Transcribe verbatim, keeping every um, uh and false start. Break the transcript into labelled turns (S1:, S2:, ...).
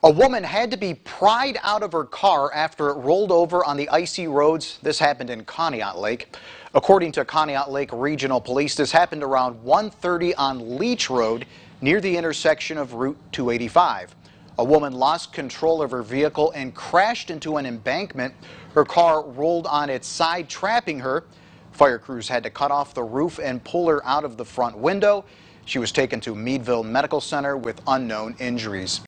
S1: A woman had to be pried out of her car after it rolled over on the icy roads. This happened in Conneaut Lake. According to Conneaut Lake Regional Police, this happened around one thirty on Leach Road near the intersection of Route two eighty-five. A woman lost control of her vehicle and crashed into an embankment. Her car rolled on its side, trapping her. Fire crews had to cut off the roof and pull her out of the front window. She was taken to Meadville Medical Center with unknown injuries.